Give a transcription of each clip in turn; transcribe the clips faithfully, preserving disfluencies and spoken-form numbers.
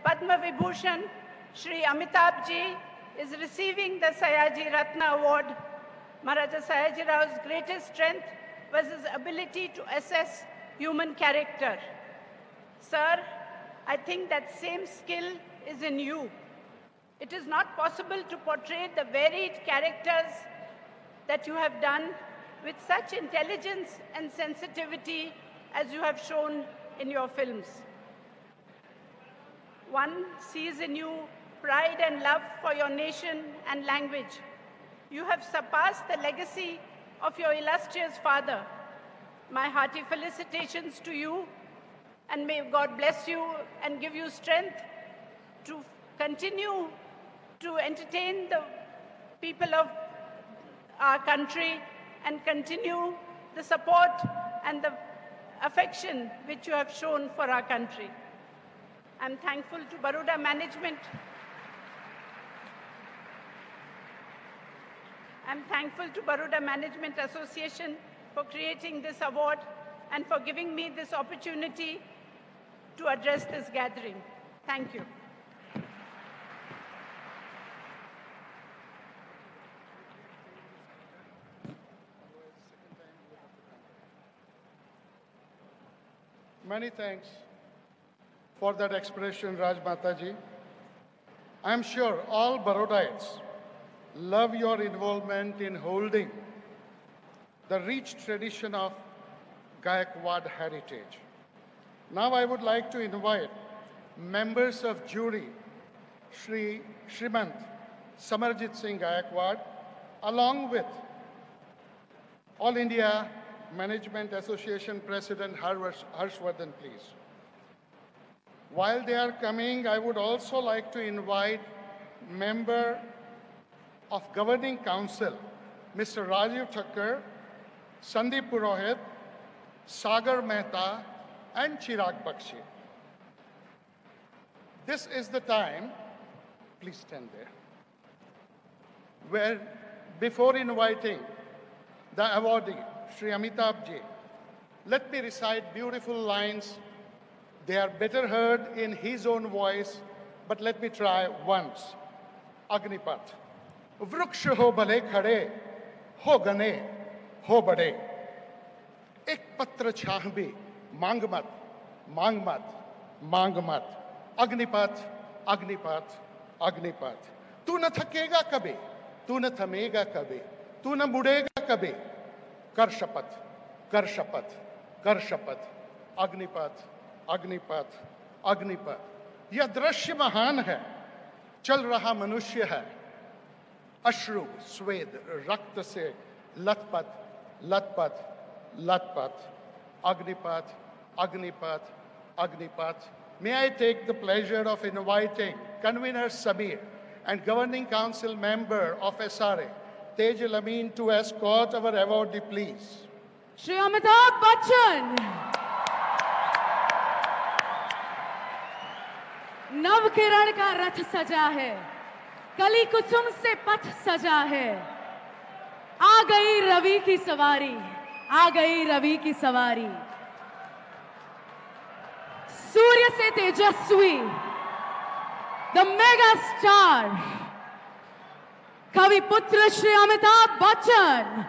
Padma Vibhushan, Shri Amitabh Ji, is receiving the Sayaji Ratna Award. Maharaja Sayaji Rao's greatest strength was his ability to assess human character. Sir, I think that same skill is in you. It is not possible to portray the varied characters that you have done with such intelligence and sensitivity as you have shown in your films. One sees in you pride and love for your nation and language. You have surpassed the legacy of your illustrious father. My hearty felicitations to you, and may God bless you and give you strength to continue to entertain the people of our country and continue the support and the affection which you have shown for our country. I'm thankful to Baroda management. I'm thankful to Baroda Management Association for creating this award and for giving me this opportunity to address this gathering. Thank you. Many thanks for that expression, Raj Mataji. I'm sure all Barodaites love your involvement in holding the rich tradition of Gayakwad heritage. Now I would like to invite members of jury, Shri Shrimant Samarjit Singh Gayakwad, along with All India Management Association President Harshvardhan, please. While they are coming, I would also like to invite member of Governing Council, Mister Rajiv Thakkar, Sandeep Purohit, Sagar Mehta, and Chirag Bakshi. This is the time, please stand there, where before inviting the awardee, Shri Amitabh Ji, let me recite beautiful lines. They are better heard in his own voice, but let me try once. Agnipat. वृक्ष हो भले खड़े, हो घने, हो बड़े, एक पत्र छाह भी मांग मत, मांग मत, मांग मत, अग्निपथ, अग्निपथ, अग्निपथ, तू न थकेगा कभी, तू न थमेगा कभी, तू न मुड़ेगा कभी, कर शपथ, कर शपथ, कर शपथ, अग्निपथ, अग्निपथ, अग्निपथ। यह दृश्य महान है, चल रहा मनुष्य है, अश्रु स्वेद रक्त से लथपथ लथपथ लथपथ Agnipath Agnipath Agnipath. May I take the pleasure of inviting convener Samir and governing council member of S R A Tejal Amin to escort our awardee, please. Shri Amitabh Bachchan, नव किरण का रथ सजा है, कली कुसुम से पथ सजा है, आ गई रवि की सवारी, आ गई रवि की सवारी, सूर्य से तेजस्वी, द मेगा स्टार, कवि पुत्र Shri Amitabh Bachchan.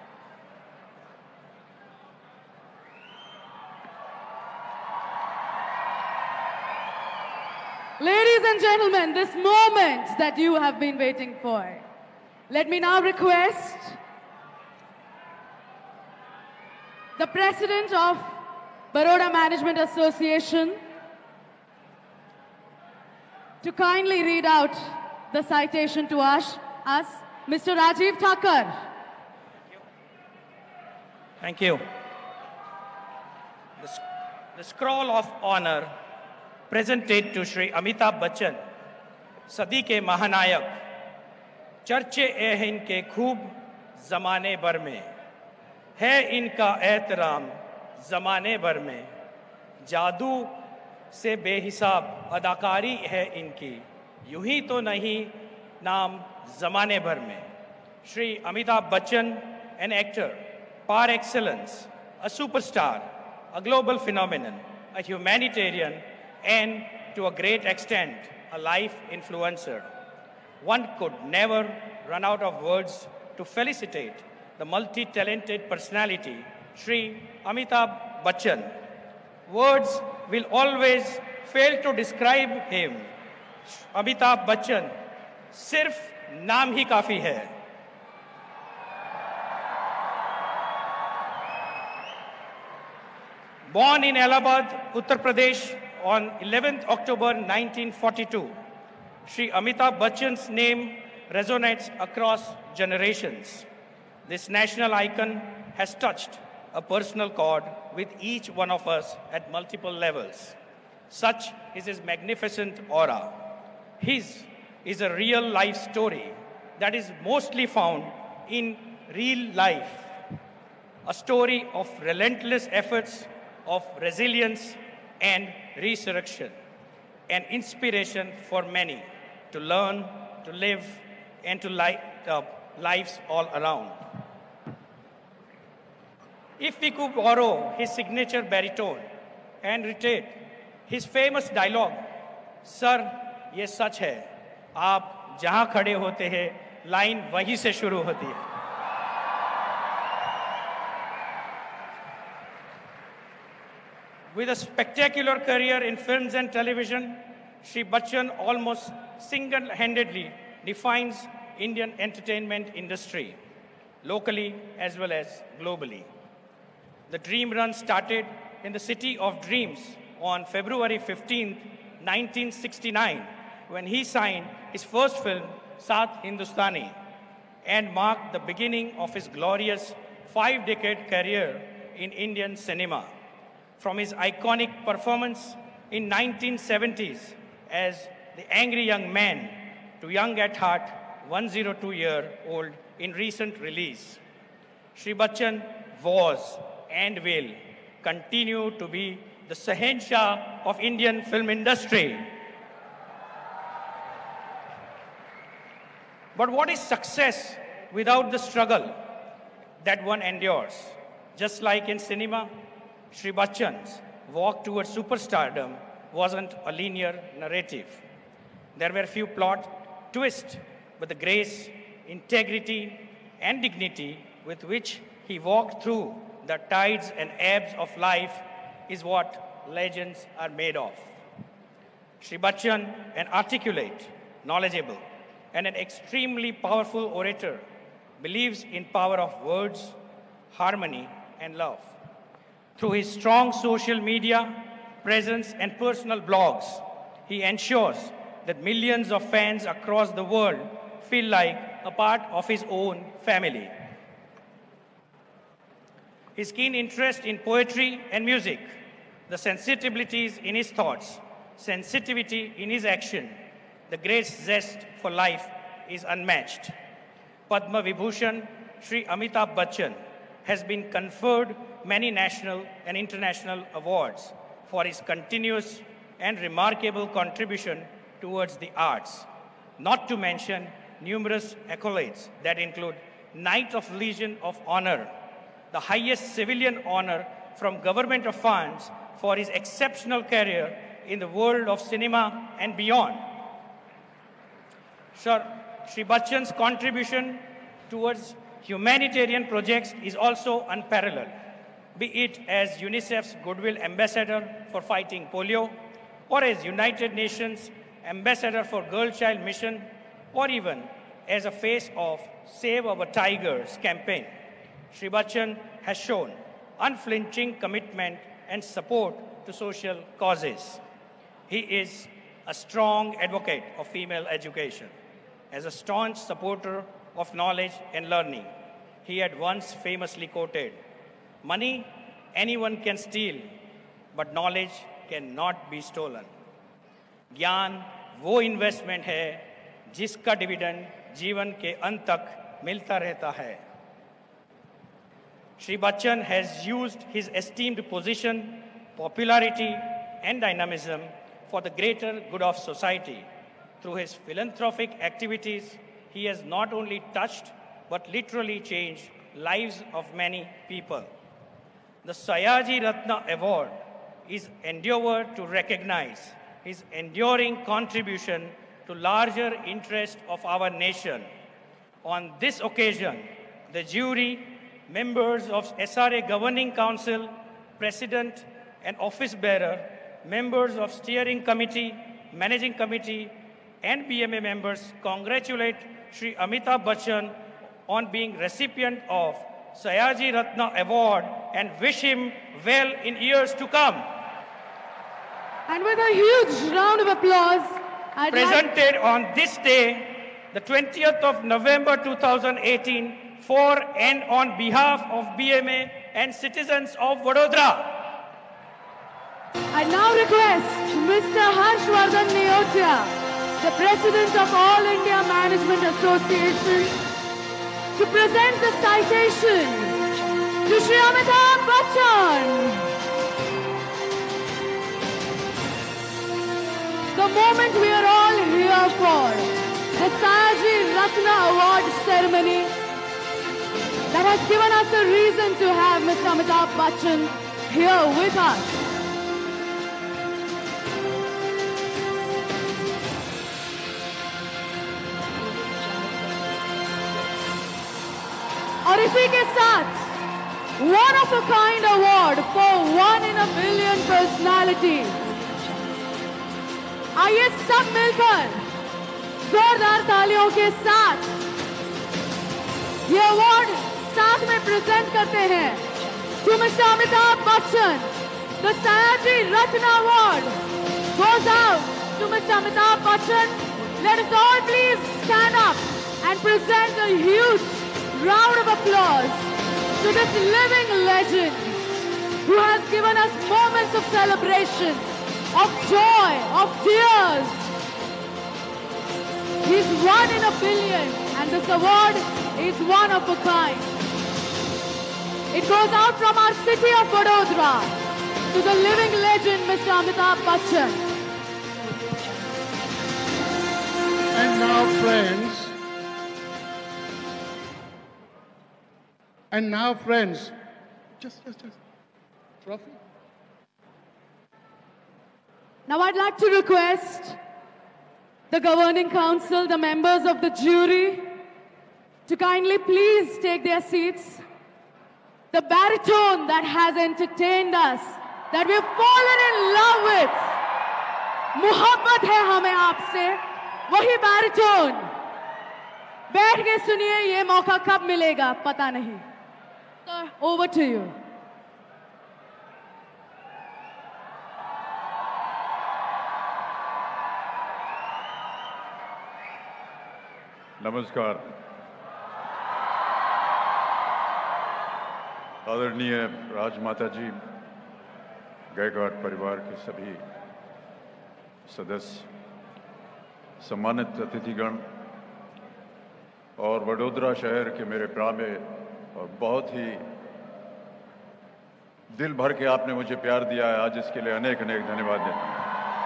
Ladies and gentlemen, this moment that you have been waiting for. Let me now request the President of Baroda Management Association to kindly read out the citation to us, us Mister Rajiv Thakkar. Thank you. The, the scroll of honor presented to Shri Amitabh Bachchan, सदी के महानायक, चर्चे है इनके खूब जमाने भर में, है इनका एहतराम जमाने भर में, जादू से बेहिसाब अदाकारी है इनकी, यूं ही तो नहीं नाम जमाने भर में। Shri Amitabh Bachchan, an actor par excellence, a superstar, a global phenomenon, a humanitarian, and to a great extent, a life influencer. One could never run out of words to felicitate the multi-talented personality, Shri Amitabh Bachchan. Words will always fail to describe him. Amitabh Bachchan, sirf naam hi kafi hai. Born in Allahabad, Uttar Pradesh on eleventh October nineteen forty-two, Shri Amitabh Bachchan's name resonates across generations. This national icon has touched a personal chord with each one of us at multiple levels. Such is his magnificent aura. His is a real life story that is mostly found in real life. A story of relentless efforts, of resilience and resurrection, an inspiration for many to learn, to live, and to light up lives all around. If we could borrow his signature baritone and retate his famous dialogue, "Sir, ये सच है, आप जहां खड़े होते हैं, line वहीं से शुरू होती है." With a spectacular career in films and television, Shri Bachchan almost single-handedly defines Indian entertainment industry, locally as well as globally. The Dream Run started in the City of Dreams on February fifteenth, nineteen sixty-nine, when he signed his first film, Saath Hindustani, and marked the beginning of his glorious five-decade career in Indian cinema. From his iconic performance in nineteen seventies as the angry young man to Young at Heart, one hundred two year old in recent release, Shri Bachchan was and will continue to be the Sahenshah of Indian film industry. But what is success without the struggle that one endures? Just like in cinema, Shri Bachchan's walk towards superstardom wasn't a linear narrative. There were few plot twists, but the grace, integrity, and dignity with which he walked through the tides and ebbs of life is what legends are made of. Shri Bachchan, an articulate, knowledgeable, and an extremely powerful orator, believes in power of words, harmony, and love. Through his strong social media presence and personal blogs, he ensures that millions of fans across the world feel like a part of his own family. His keen interest in poetry and music, the sensitivities in his thoughts, sensitivity in his action, the great zest for life is unmatched. Padma Vibhushan Shri Amitabh Bachchan has been conferred many national and international awards for his continuous and remarkable contribution towards the arts, not to mention numerous accolades that include Knight of Legion of Honor, the highest civilian honor from Government of France for his exceptional career in the world of cinema and beyond. Sir, Shri Bachchan's contribution towards humanitarian projects is also unparalleled, be it as UNICEF's Goodwill Ambassador for fighting polio, or as United Nations Ambassador for Girl Child Mission, or even as a face of Save Our Tigers campaign. Shri Bachchan has shown unflinching commitment and support to social causes. He is a strong advocate of female education. As a staunch supporter of knowledge and learning, he had once famously quoted, "Money anyone can steal, but knowledge cannot be stolen." ज्ञान वो investment है जिसका dividend जीवन के अंत तक मिलता रहता है. Shri Bachchan has used his esteemed position, popularity, and dynamism for the greater good of society. Through his philanthropic activities, he has not only touched but literally changed lives of many people. The Sayaji Ratna Award is endeavored to recognize his enduring contribution to larger interest of our nation. On this occasion, the jury, members of S R A Governing Council, President and Office Bearer, members of Steering Committee, Managing Committee, and B M A members congratulate Shri Amitabh Bachchan on being recipient of Sayaji Ratna Award and wish him well in years to come. And with a huge round of applause, I'd Presented like... on this day, the twentieth of November two thousand eighteen, for and on behalf of B M A and citizens of Vadodara. I now request Mister Harshvardhan Neotia, the President of All India Management Association, to present the citation to Shri Amitabh Bachchan. The moment we are all here for, the Sayaji Ratna Award ceremony that has given us a reason to have Mister Amitabh Bachchan here with us. और इसी के साथ one of a kind award for one in a billion personality. आइए सब मिलकर जोरदार तालियों के साथ ये अवार्ड साथ में प्रेजेंट करते हैं to mister Amitabh Bachchan. The Sayaji Ratna award goes out to Mister Amitabh Bachchan. Let us all please stand up and present a huge round of applause to this living legend who has given us moments of celebration, of joy, of tears. He's one in a billion and this award is one of a kind. It goes out from our city of Vadodara to the living legend Mister Amitabh Bachchan. And now friends, And now, friends, just, just, just, trophy. Now, I'd like to request the Governing Council, the members of the jury, to kindly please take their seats. The baritone that has entertained us, that we've fallen in love with, मुहब्बत है हमें आपसे, वही baritone. बैठ के सुनिए, ये मौका कब मिलेगा, पता नहीं. Sir, over to you. नमस्कार। आदरणीय राजमाता जी, गायकवाड़ परिवार के सभी सदस्य, सम्मानित अतिथिगण और वडोदरा शहर के मेरे प्यारे और बहुत ही दिल भर के आपने मुझे प्यार दिया है, आज इसके लिए अनेक अनेक धन्यवाद देता हूं।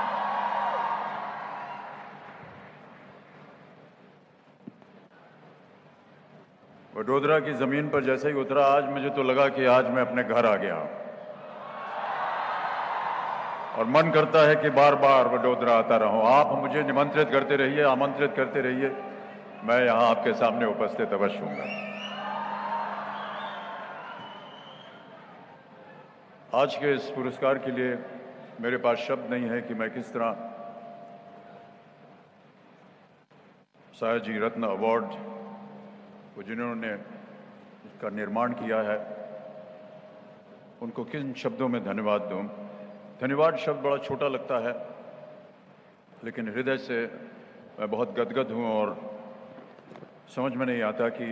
वडोदरा की जमीन पर जैसे ही उतरा, आज मुझे तो लगा कि आज मैं अपने घर आ गया और मन करता है कि बार बार वडोदरा आता रहूं। आप मुझे निमंत्रित करते रहिए, आमंत्रित करते रहिए, मैं यहां आपके सामने उपस्थित अवश्य हूंगा। आज के इस पुरस्कार के लिए मेरे पास शब्द नहीं है कि मैं किस तरह सायाजी रत्न अवार्ड को जिन्होंने इसका निर्माण किया है उनको किन शब्दों में धन्यवाद दूं। धन्यवाद शब्द बड़ा छोटा लगता है, लेकिन हृदय से मैं बहुत गदगद हूं और समझ में नहीं आता कि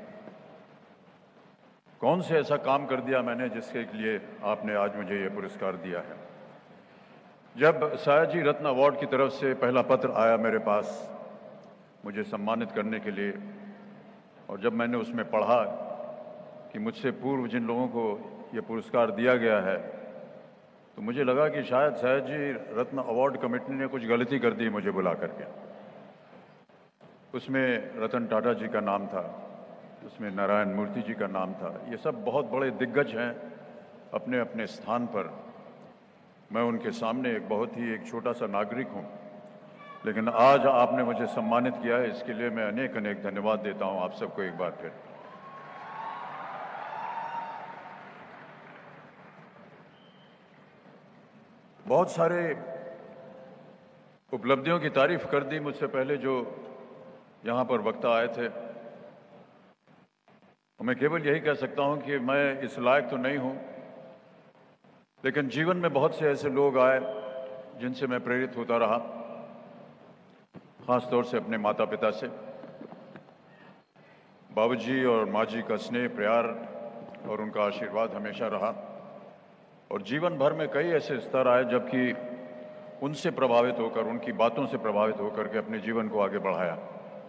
कौन से ऐसा काम कर दिया मैंने जिसके लिए आपने आज मुझे ये पुरस्कार दिया है। जब सायाजी रत्न अवार्ड की तरफ से पहला पत्र आया मेरे पास मुझे सम्मानित करने के लिए, और जब मैंने उसमें पढ़ा कि मुझसे पूर्व जिन लोगों को ये पुरस्कार दिया गया है, तो मुझे लगा कि शायद सायाजी रत्न अवार्ड कमेटी ने कुछ गलती कर दी मुझे बुला करके। उसमें रतन टाटा जी का नाम था, उसमें नारायण मूर्ति जी का नाम था। ये सब बहुत बड़े दिग्गज हैं अपने अपने स्थान पर, मैं उनके सामने एक बहुत ही एक छोटा सा नागरिक हूं, लेकिन आज आपने मुझे सम्मानित किया है, इसके लिए मैं अनेक अनेक धन्यवाद देता हूं आप सबको एक बार फिर। बहुत सारे उपलब्धियों की तारीफ कर दी मुझसे पहले जो यहां पर वक्ता आए थे। मैं केवल यही कह सकता हूं कि मैं इस लायक तो नहीं हूं, लेकिन जीवन में बहुत से ऐसे लोग आए जिनसे मैं प्रेरित होता रहा, खास तौर से अपने माता पिता से। बाबूजी और माँ जी का स्नेह, प्यार और उनका आशीर्वाद हमेशा रहा, और जीवन भर में कई ऐसे स्तर आए जबकि उनसे प्रभावित होकर, उनकी बातों से प्रभावित होकर के अपने जीवन को आगे बढ़ाया।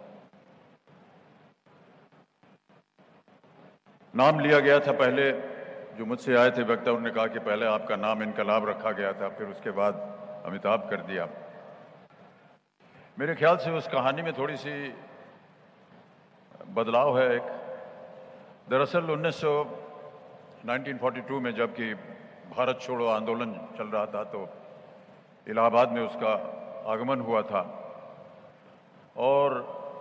नाम लिया गया था पहले, जो मुझसे आए थे वक्ता, उन्होंने कहा कि पहले आपका नाम इनकलाब रखा गया था, फिर उसके बाद अमिताभ कर दिया। मेरे ख्याल से उस कहानी में थोड़ी सी बदलाव है। एक दरअसल उन्नीस सौ उन्नीस सौ बयालीस में जबकि भारत छोड़ो आंदोलन चल रहा था, तो इलाहाबाद में उसका आगमन हुआ था, और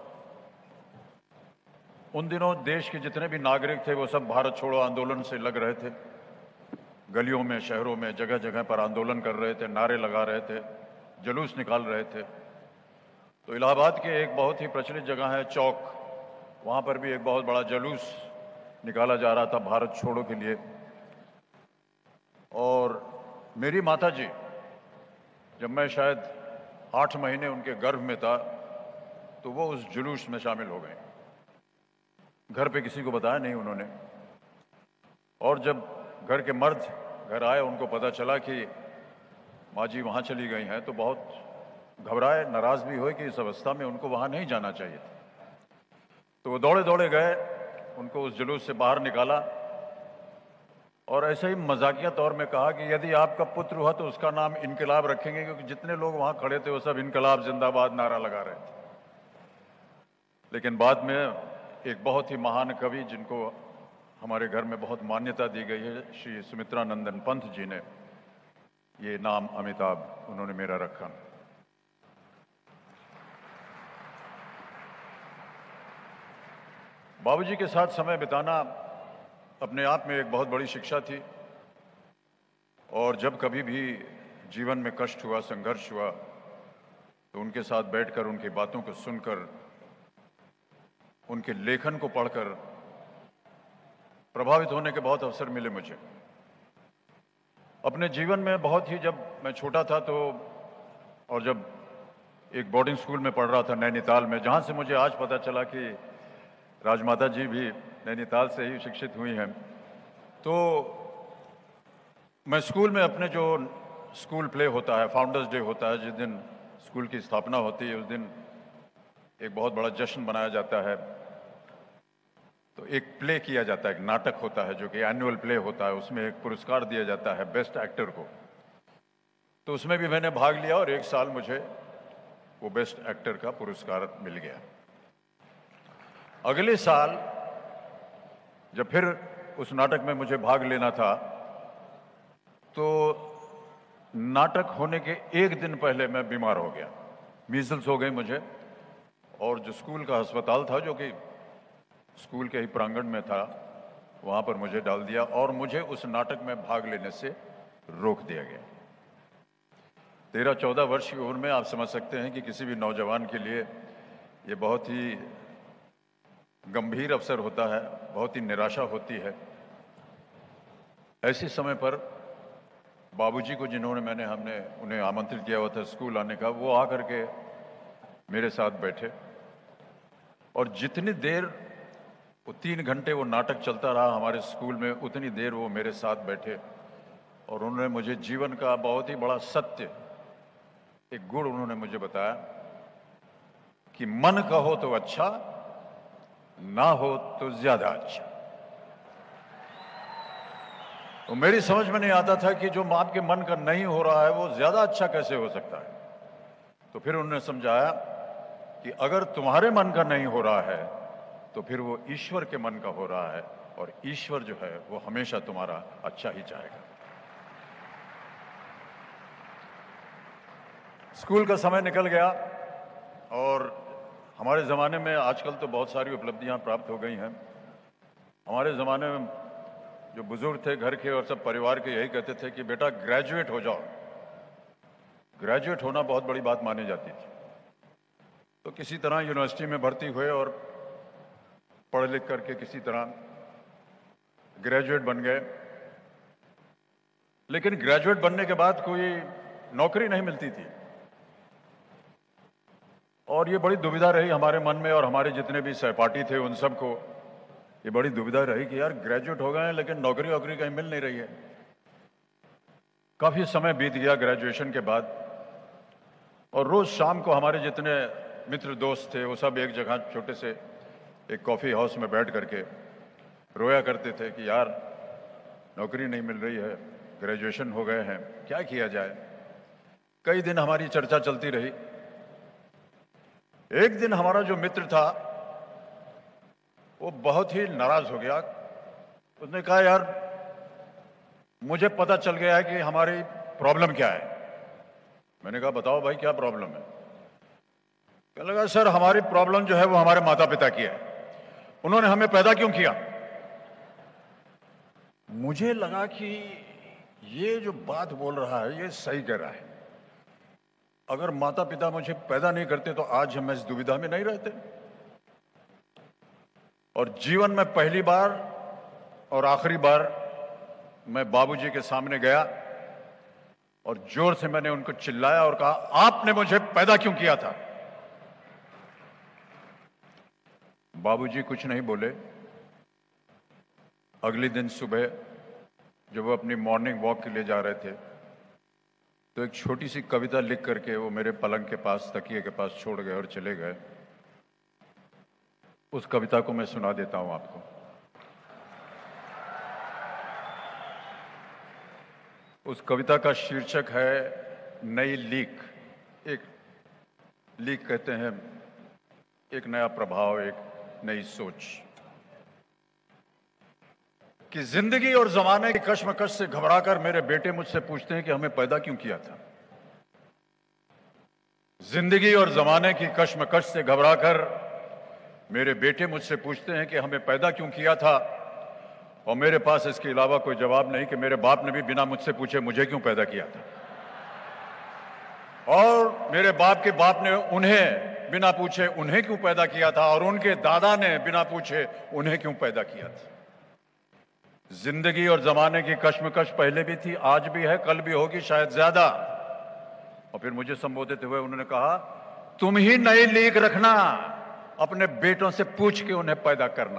उन दिनों देश के जितने भी नागरिक थे वो सब भारत छोड़ो आंदोलन से लग रहे थे। गलियों में, शहरों में, जगह जगह पर आंदोलन कर रहे थे, नारे लगा रहे थे, जुलूस निकाल रहे थे। तो इलाहाबाद के एक बहुत ही प्रचलित जगह है चौक, वहाँ पर भी एक बहुत बड़ा जुलूस निकाला जा रहा था भारत छोड़ो के लिए। और मेरी माता जी, जब मैं शायद आठ महीने उनके गर्भ में था, तो वो उस जुलूस में शामिल हो गए। घर पे किसी को बताया नहीं उन्होंने, और जब घर के मर्द घर आए, उनको पता चला कि माँ जी वहाँ चली गई हैं, तो बहुत घबराए, नाराज भी हुए कि इस अवस्था में उनको वहाँ नहीं जाना चाहिए था। तो वो दौड़े दौड़े गए, उनको उस जुलूस से बाहर निकाला, और ऐसे ही मजाकिया तौर में कहा कि यदि आपका पुत्र हुआ तो उसका नाम इनकलाब रखेंगे, क्योंकि जितने लोग वहाँ खड़े थे वो सब इनकलाब जिंदाबाद नारा लगा रहे थे। लेकिन बाद में एक बहुत ही महान कवि, जिनको हमारे घर में बहुत मान्यता दी गई है, श्री सुमित्रा नंदन पंत जी ने ये नाम अमिताभ उन्होंने मेरा रखा। बाबूजी के साथ समय बिताना अपने आप में एक बहुत बड़ी शिक्षा थी, और जब कभी भी जीवन में कष्ट हुआ, संघर्ष हुआ, तो उनके साथ बैठकर, उनकी बातों को सुनकर, उनके लेखन को पढ़कर प्रभावित होने के बहुत अवसर मिले मुझे। अपने जीवन में बहुत ही, जब मैं छोटा था तो, और जब एक बोर्डिंग स्कूल में पढ़ रहा था नैनीताल में, जहाँ से मुझे आज पता चला कि राजमाता जी भी नैनीताल से ही शिक्षित हुई हैं, तो मैं स्कूल में अपने जो स्कूल प्ले होता है, फाउंडर्स डे होता है, जिस दिन स्कूल की स्थापना होती है, उस दिन एक बहुत बड़ा जश्न मनाया जाता है। तो एक प्ले किया जाता है, एक नाटक होता है जो कि एनुअल प्ले होता है, उसमें एक पुरस्कार दिया जाता है बेस्ट एक्टर को। तो उसमें भी मैंने भाग लिया, और एक साल मुझे वो बेस्ट एक्टर का पुरस्कार मिल गया। अगले साल जब फिर उस नाटक में मुझे भाग लेना था, तो नाटक होने के एक दिन पहले मैं बीमार हो गया, मीजल्स हो गई मुझे, और जो स्कूल का अस्पताल था, जो कि स्कूल के ही प्रांगण में था, वहाँ पर मुझे डाल दिया, और मुझे उस नाटक में भाग लेने से रोक दिया गया। तेरह चौदह वर्ष की उम्र में आप समझ सकते हैं कि किसी भी नौजवान के लिए ये बहुत ही गंभीर अवसर होता है, बहुत ही निराशा होती है। ऐसे समय पर बाबूजी को, जिन्होंने मैंने हमने उन्हें आमंत्रित किया हुआ था स्कूल आने का, वो आकर के मेरे साथ बैठे, और जितनी देर वो तीन घंटे वो नाटक चलता रहा हमारे स्कूल में, उतनी देर वो मेरे साथ बैठे, और उन्होंने मुझे जीवन का बहुत ही बड़ा सत्य, एक गुण उन्होंने मुझे बताया कि मन का हो तो अच्छा, ना हो तो ज्यादा अच्छा। तो मेरी समझ में नहीं आता था कि जो आपके मन का नहीं हो रहा है वो ज्यादा अच्छा कैसे हो सकता है। तो फिर उन्होंने समझाया कि अगर तुम्हारे मन का नहीं हो रहा है तो फिर वो ईश्वर के मन का हो रहा है, और ईश्वर जो है वो हमेशा तुम्हारा अच्छा ही चाहेगा। स्कूल का समय निकल गया और हमारे ज़माने में आजकल तो बहुत सारी उपलब्धियां प्राप्त हो गई हैं। हमारे ज़माने में जो बुजुर्ग थे घर के और सब परिवार के यही कहते थे कि बेटा ग्रेजुएट हो जाओ। ग्रेजुएट होना बहुत बड़ी बात मानी जाती थी। तो किसी तरह यूनिवर्सिटी में भर्ती हुए और पढ़ लिख करके किसी तरह ग्रेजुएट बन गए। लेकिन ग्रेजुएट बनने के बाद कोई नौकरी नहीं मिलती थी और ये बड़ी दुविधा रही हमारे मन में और हमारे जितने भी सहपाठी थे उन सबको ये बड़ी दुविधा रही कि यार ग्रेजुएट हो गए हैं लेकिन नौकरी वोकरी कहीं मिल नहीं रही है। काफी समय बीत गया ग्रेजुएशन के बाद और रोज शाम को हमारे जितने मित्र दोस्त थे वो सब एक जगह छोटे से एक कॉफी हाउस में बैठ करके रोया करते थे कि यार नौकरी नहीं मिल रही है, ग्रेजुएशन हो गए हैं, क्या किया जाए। कई दिन हमारी चर्चा चलती रही। एक दिन हमारा जो मित्र था वो बहुत ही नाराज हो गया। उसने कहा यार मुझे पता चल गया है कि हमारी प्रॉब्लम क्या है। मैंने कहा बताओ भाई क्या प्रॉब्लम है। कहने लगा सर हमारी प्रॉब्लम जो है वो हमारे माता पिता की है, उन्होंने हमें पैदा क्यों किया। मुझे लगा कि ये जो बात बोल रहा है ये सही कह रहा है। अगर माता पिता मुझे पैदा नहीं करते तो आज हम इस दुविधा में नहीं रहते। और जीवन में पहली बार और आखिरी बार मैं बाबूजी के सामने गया और जोर से मैंने उनको चिल्लाया और कहा आपने मुझे पैदा क्यों किया था। बाबूजी कुछ नहीं बोले। अगले दिन सुबह जब वो अपनी मॉर्निंग वॉक के लिए जा रहे थे तो एक छोटी सी कविता लिख करके वो मेरे पलंग के पास तकिए के पास छोड़ गए और चले गए। उस कविता को मैं सुना देता हूं आपको। उस कविता का शीर्षक है नई लीक। एक लीक कहते हैं एक नया प्रभाव, एक नई सोच। कि जिंदगी और जमाने की कश्मकश से घबराकर मेरे बेटे मुझसे पूछते हैं कि हमें पैदा क्यों किया था। जिंदगी और जमाने की कश्मकश से घबराकर मेरे बेटे मुझसे पूछते हैं कि हमें पैदा क्यों किया था और मेरे पास इसके अलावा कोई जवाब नहीं कि मेरे बाप ने भी बिना मुझसे पूछे मुझे क्यों पैदा किया था और मेरे बाप के बाप ने उन्हें बिना पूछे उन्हें क्यों पैदा किया था और उनके दादा ने बिना पूछे उन्हें क्यों पैदा किया था। जिंदगी और जमाने की कश्मकश पहले भी थी, आज भी है, कल भी होगी, शायद ज्यादा। और फिर मुझे संबोधित हुए उन्होंने कहा तुम ही नई लीक रखना, अपने बेटों से पूछ के उन्हें पैदा करना।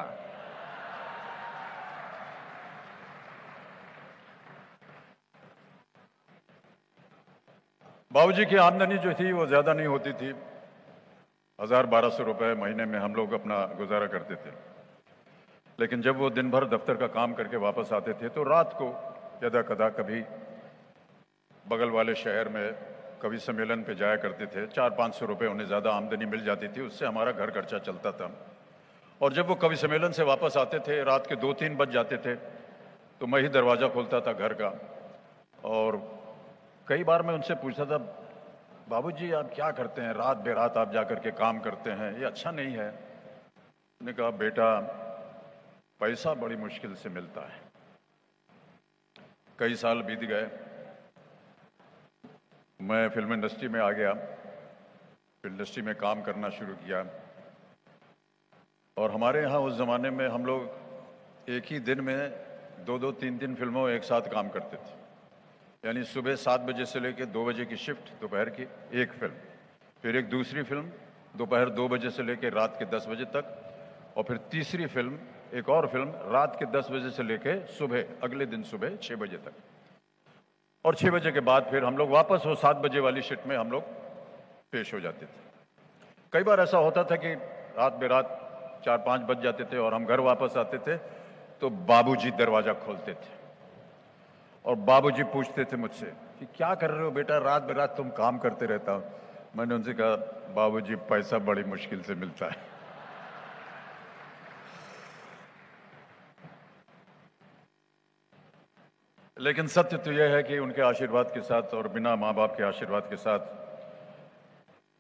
बाबूजी की आमदनी जो थी वो ज्यादा नहीं होती थी। हजार बारह सौ रुपए महीने में हम लोग अपना गुजारा करते थे। लेकिन जब वो दिन भर दफ्तर का काम करके वापस आते थे तो रात को यदा कदा कभी बगल वाले शहर में कवि सम्मेलन पे जाया करते थे। चार पाँच सौ रुपये उन्हें ज़्यादा आमदनी मिल जाती थी, उससे हमारा घर खर्चा चलता था। और जब वो कवि सम्मेलन से वापस आते थे रात के दो तीन बज जाते थे तो मैं ही दरवाज़ा खोलता था घर का और कई बार मैं उनसे पूछता था बाबूजी आप क्या करते हैं, रात बेरात आप जाकर के काम करते हैं, ये अच्छा नहीं है। उन्होंने कहा बेटा पैसा बड़ी मुश्किल से मिलता है। कई साल बीत गए, मैं फिल्म इंडस्ट्री में आ गया, फिल्म इंडस्ट्री में काम करना शुरू किया और हमारे यहाँ उस ज़माने में हम लोग एक ही दिन में दो दो तीन तीन फिल्मों एक साथ काम करते थे। यानी सुबह सात बजे से लेकर दो बजे की शिफ्ट, दोपहर की एक फिल्म, फिर एक दूसरी फिल्म दोपहर दो बजे से लेकर रात के दस बजे तक और फिर तीसरी फिल्म एक और फिल्म रात के दस बजे से लेकर सुबह अगले दिन सुबह छः बजे तक। और छः बजे के बाद फिर हम लोग वापस वो सात बजे वाली शिफ्ट में हम लोग पेश हो जाते थे। कई बार ऐसा होता था कि रात बेरात चार पाँच बज जाते थे और हम घर वापस आते थे तो बाबूजी दरवाज़ा खोलते थे और बाबूजी पूछते थे मुझसे कि क्या कर रहे हो बेटा, रात बेरात तुम काम करते रहता हो। मैंने उनसे कहा बाबूजी पैसा बड़ी मुश्किल से मिलता है। लेकिन सत्य तो यह है कि उनके आशीर्वाद के साथ और बिना माँ बाप के आशीर्वाद के साथ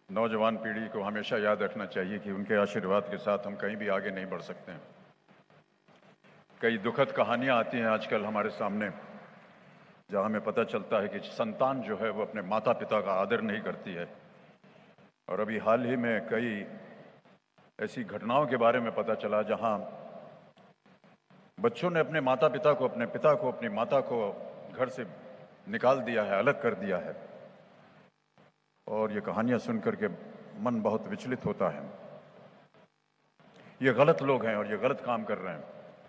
नौजवान पीढ़ी को हमेशा याद रखना चाहिए कि उनके आशीर्वाद के साथ हम कहीं भी आगे नहीं बढ़ सकते हैं। कई दुखद कहानियां आती हैं आजकल हमारे सामने, जहां हमें पता चलता है कि संतान जो है वो अपने माता पिता का आदर नहीं करती है। और अभी हाल ही में कई ऐसी घटनाओं के बारे में पता चला जहां बच्चों ने अपने माता पिता को, अपने पिता को, अपनी माता को घर से निकाल दिया है, अलग कर दिया है। और ये कहानियां सुनकर के मन बहुत विचलित होता है। ये गलत लोग हैं और ये गलत काम कर रहे हैं।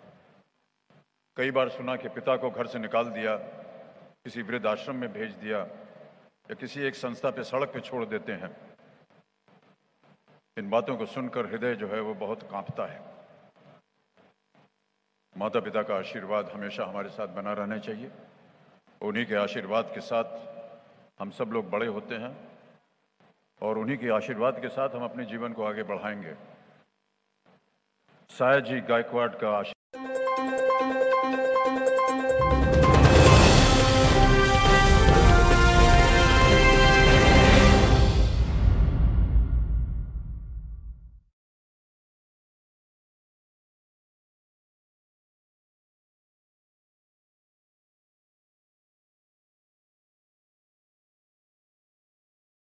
कई बार सुना कि पिता को घर से निकाल दिया, किसी वृद्ध आश्रम में भेज दिया या किसी एक संस्था पे सड़क पे छोड़ देते हैं। इन बातों को सुनकर हृदय जो है वो बहुत कांपता है। माता पिता का आशीर्वाद हमेशा हमारे साथ बना रहना चाहिए। उन्हीं के आशीर्वाद के साथ हम सब लोग बड़े होते हैं और उन्हीं के आशीर्वाद के साथ हम अपने जीवन को आगे बढ़ाएंगे। सायाजी गायकवाड़ का